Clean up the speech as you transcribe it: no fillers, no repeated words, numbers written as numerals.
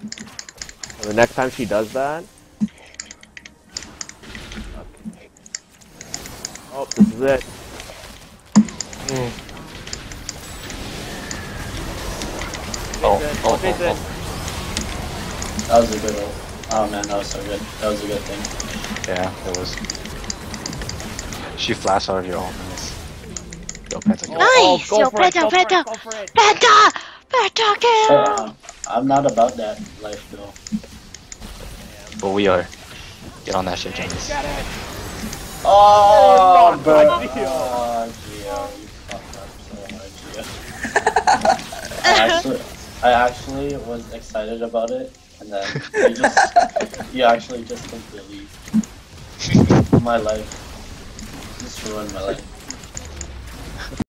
The next time she does that. Okay. Oh, this is it. Oh. That was a good one. Oh man, that was so good. That was a good thing. Yeah, it was. She flashed out of your ultimates. Yo, Penta, kill. Nice! Yo, Penta, Penta! Penta! Penta, kill! I'm not about that life though. But we are. Get on that shit, James. Oh, bro. Oh, Gio, you fucked up so hard, Gio. I actually was excited about it, and then you actually just completely my life. Just ruined my life.